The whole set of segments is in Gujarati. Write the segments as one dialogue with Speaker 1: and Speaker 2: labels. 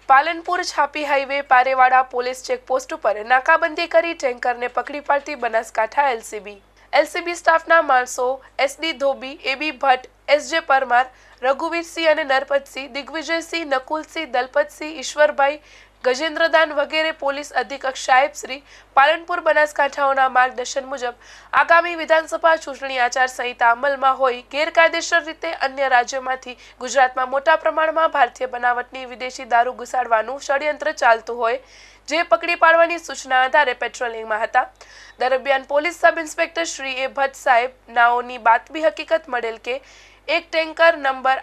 Speaker 1: પાલનપુર છાપી હાઈવે પારેવાડા પોલીસ ચેકપોસ્ટ ઉપર નાકાબંધી કરી ટેન્કરને પકડી પાડતી બનાસકાંઠા એલસીબી સ્ટાફના માણસો SD Dhobi, AB Bhatt, SJ Parmar, Raghuvirsinh અને નરપતસિંહ, દિગ્વિજયસિંહ, નકુલસિંહ, દલપતસિંહ, ઈશ્વરભાઈ, ગજેન્દ્રદાન વગેરે પોલીસ અધિક્ષક સાહેબ શ્રી પાલનપુર બનાસકાંઠાઓના માર્ગદર્શન મુજબ આગામી વિધાનસભા ચૂંટણી આચારસંહિતા અમલમાં હોય ગેરકાયદેસર રીતે અન્ય રાજ્યોમાંથી ગુજરાતમાં મોટા પ્રમાણમાં ભારતીય બનાવટની વિદેશી દારૂ ઘુસાડવાનું ષડયંત્ર ચાલતું હોય જે પકડી પાડવાની સૂચના આધારે પેટ્રોલિંગમાં હતા. દરમિયાન police sub inspector Shri A Bhatt સાહેબ નાઓની બાતમી હકીકત મળેલ કે એક ટેન્કર નંબર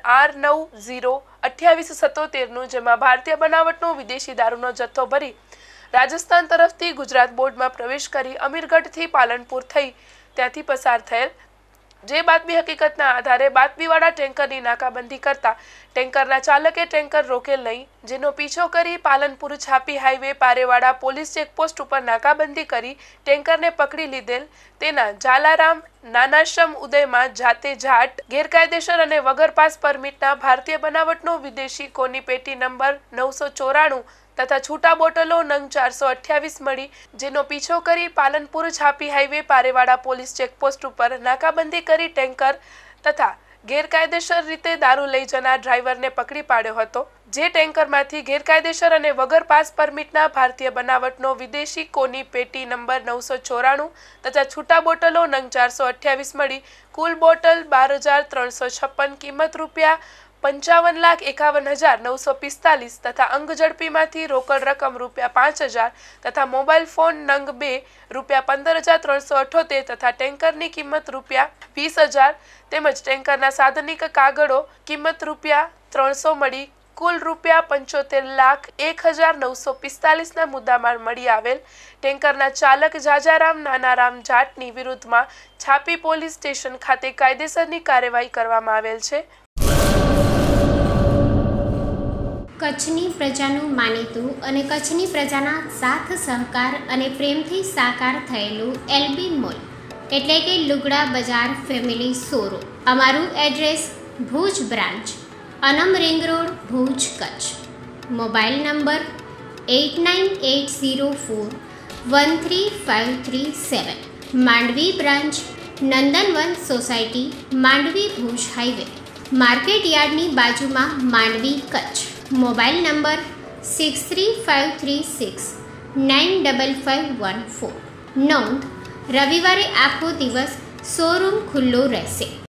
Speaker 1: R902877 જેમાં ભારતીય બનાવટનો વિદેશી દારૂનો જથ્થો ભરી રાજસ્થાન તરફથી ગુજરાત બોર્ડમાં પ્રવેશ કરી અમીરગઢથી પાલનપુર થઈ ત્યાંથી પસાર થયેલ. જે બાતમી હકીકતના આધારે બાતમીવાળા ટેન્કરની નાકાબંધી કરતા ટેન્કરના ચાલકે ટેન્કર રોકેલ નહીં, જેનો પીછો કરી પાલનપુર છાપી હાઈવે પારેવાડા પોલીસ ચેકપોસ્ટ ઉપર નાકાબંધી કરી ટેન્કરને પકડી લીધેલ. તેના જાલારામ નાનાશ્રમ ઉદયમાં જાતે જાટ ગેરકાયદેસર અને વગર પાસ પરમિટના ભારતીય બનાવટનો વિદેશી કોની પેટી નંબર 994 તથા છૂટા બોટલો નંગ 428 મળી, જેનો પીછો કરી પાલનપુર છાપી હાઈવે પારેવાડા પોલીસ ચેકપોસ્ટ ઉપર નાકાબંધી કરી ટેન્કર તથા ગેરકાયદેસર રીતે દારૂ લઈ જનાર ડ્રાઈવરને પકડી પાડ્યો હતો. જે ટેન્કરમાંથી ગેરકાયદેસર અને વગર પાસ પરમિટના ભારતીય બનાવટનો વિદેશી કોની પેટી નંબર 994 તથા છૂટા બોટલો નંગ 428 મળી. કુલ બોટલ 12,356, કિંમત ₹55,51,945 તથા અંગ ઝડપીમાંથી રોકડ રકમ ₹5,000 તથા મોબાઈલ ફોન નંગ 2 ₹15,378 તથા ટેન્કરની કિંમત ₹20,000 તેમજ ટેન્કરના સાધનિક કાગળો કિંમત ₹300 મળી. કુલ ₹75,01,945 મુદ્દામાલ મળી આવેલ. ટેન્કરના ચાલક જાજારામ નાનારામ જાટની વિરુદ્ધમાં છાપી પોલીસ સ્ટેશન ખાતે કાયદેસરની કાર્યવાહી કરવામાં આવેલ છે.
Speaker 2: કચ્છની પ્રજાનું માનીતું અને કચ્છની પ્રજાના સાથ સહકાર અને પ્રેમથી સાકાર થયેલું એલબી મોલ એટલે કે લુગડા બજાર ફેમિલી શોરૂમ. અમારું address Bhuj branch, Anam ring road, Bhuj, Kutch. Mobile number 8980413537. Mandvi branch, Nandanvan society, Mandvi, Bhuj highway, market યાર્ડની બાજુમાં, માંડવી, કચ્છ. Mobile number 6353695514. નોંધ: રવિવારે આખો દિવસ શોરૂમ ખુલ્લો રહેશે.